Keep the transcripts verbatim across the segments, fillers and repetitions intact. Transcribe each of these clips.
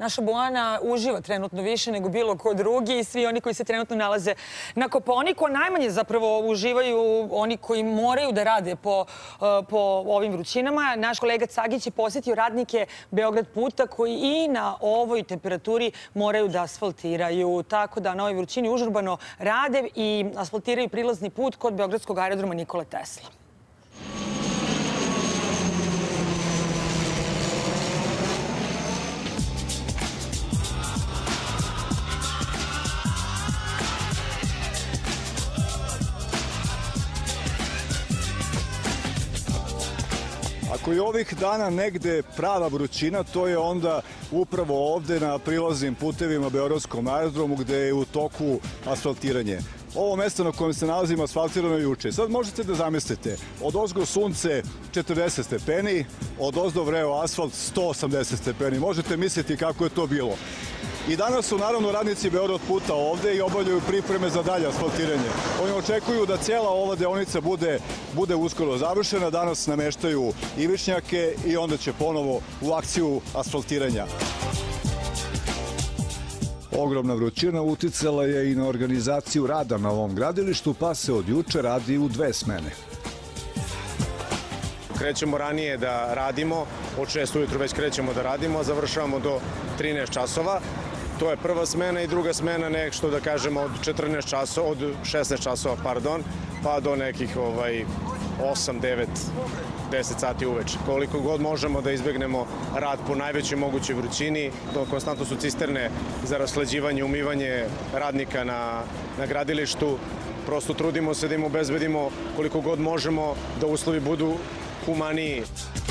naša Bojana uživa trenutno više nego bilo ko drugi i svi oni koji se trenutno nalaze na Kopaoniku. Najmanje zapravo uživaju oni koji moraju da rade po, po ovim vrućinama. Naš kolega Cagić je posjetio radnike Beograd puta koji i na ovoj temperaturi moraju da asfaltiraju. Tako da na ovoj vrućini užurbano rade i asfaltiraju prilazni put kod Beogradskog aerodroma Nikola Tesla. Ako je ovih dana negde prava vrućina, to je onda upravo ovde na prilaznim putevima Beogradskom aerodromu gde je u toku asfaltiranje. Ovo mesto na kojem se nalazimo asfaltirano je juče. Sad možete da zamislite, od ozgo sunce četrdeset stepeni, od ozdo vreo asfalt sto osamdeset stepeni. Možete misliti kako je to bilo. I danas su naravno radnici Beograd puta ovde i obavljaju pripreme za dalje asfaltiranje. Oni očekuju da cijela ova deonica bude, bude uskoro završena. Danas nameštaju ivičnjake i onda će ponovo u akciju asfaltiranja. Ogromna vrućina uticala je i na organizaciju rada na ovom gradilištu, pa se od juče radi u dve smene. Krećemo ranije da radimo, od šest ujutru već krećemo da radimo, a završavamo do trinaest časova. To je prva smena i druga smena nešto da kažemo od četrnaest časova, od šesnaest časova, pardon, pa do nekih ovaj, osam, devet, deset sati uveče. Koliko god možemo da izbegnemo rad po najvećoj mogućoj vrućini, konstantno su cisterne za rashlađivanje, umivanje radnika na, na gradilištu. Prosto trudimo se da im obezbedimo koliko god možemo da uslovi budu humaniji.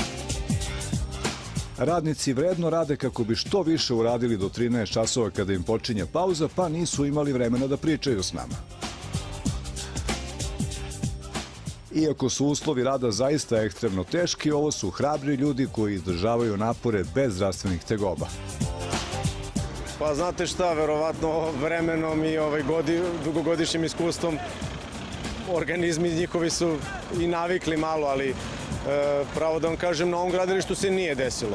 Radnici vredno rade kako bi što više uradili do trinaest časova kada im počinje pauza, pa nisu imali vremena da pričaju s nama. Iako su uslovi rada zaista ekstremno teški, ovo su hrabri ljudi koji izdržavaju napore bez zdravstvenih tegoba. Pa znate šta, verovatno vremenom i ovaj godi, dugogodišnjim iskustvom organizmi njihovi su i navikli malo, ali e, pravo da vam kažem, na ovom gradilištu se nije desilo.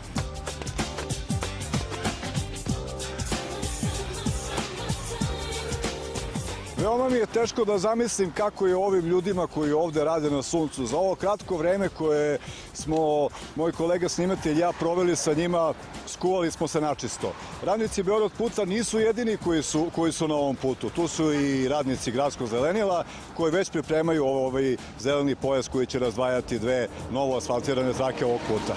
Veoma mi je teško da zamislim kako je ovim ljudima koji ovde rade na suncu. Za ovo kratko vreme koje smo, moj kolega snimatelj i ja, proveli sa njima, skuvali smo se načisto. Radnici Beograd puta nisu jedini koji su, koji su na ovom putu. Tu su i radnici Gradskog zelenila koji već pripremaju ovaj zeleni pojas koji će razdvajati dve novo asfaltirane trake ovog puta.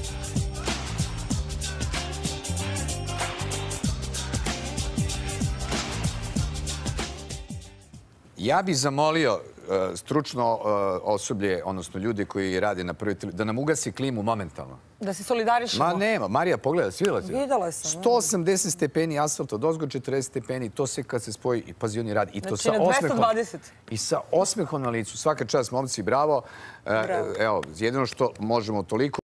Ja bih zamolio stručno osoblje, odnosno ljudi koji rade na prvoj televiziji, da nam ugasi klimu momentalno. Da se solidarišemo. Ma nema, Marija, pogledaj, svidjela si? Videla sam. sto osamdeset stepeni asfalta, od ozgo četrdeset stepeni, to se kad se spoji, i pazi, oni radi. I to znači sa na dvesta dvadeset. I sa osmehom na licu. Svaka čast, momci, bravo. Evo, jedino što možemo toliko.